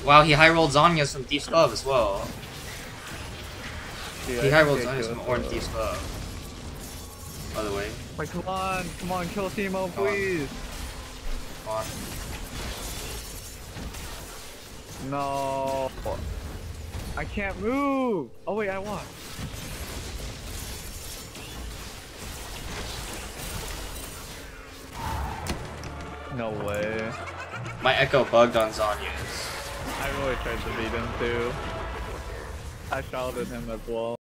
Wow, he high rolled zhonyas from Thief's Glove as well. Yeah, He high rolled zhonyas from Orange Thief's Glove. By the way. Like, come on, kill Timo, please. Come on. No. I can't move. Oh wait, I won. No way. My Ekko bugged on zhonyas. I really tried to beat him too. I shouted him as well.